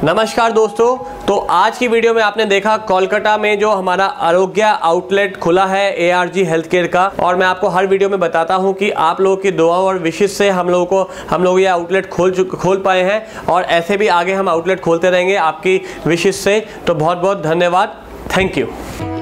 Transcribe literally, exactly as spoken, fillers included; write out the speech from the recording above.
नमस्कार दोस्तों, तो आज की वीडियो में आपने देखा कोलकाता में जो हमारा आरोग्य आउटलेट खुला है A R G health care का। और मैं आपको हर वीडियो में बताता हूं कि आप लोगों की दुआओं और विशेष से हम लोगों को हम लोग ये आउटलेट खोल खोल पाए हैं और ऐसे भी आगे हम आउटलेट खोलते रहेंगे आपकी विशेष से। तो बहुत बहुत धन्यवाद, थैंक यू।